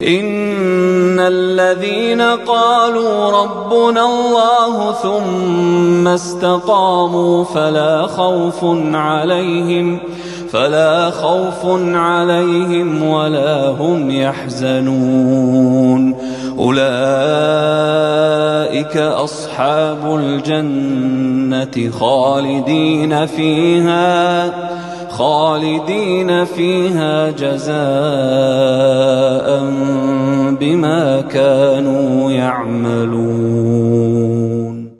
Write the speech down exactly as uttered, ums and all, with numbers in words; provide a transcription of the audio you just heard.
إن الذين قالوا ربنا الله ثم استقاموا فلا خوف عليهم فلا خوف عليهم ولا هم يحزنون أولئك أصحاب الجنة خالدين فيها خالدين فيها جزاء بما كانوا يعملون.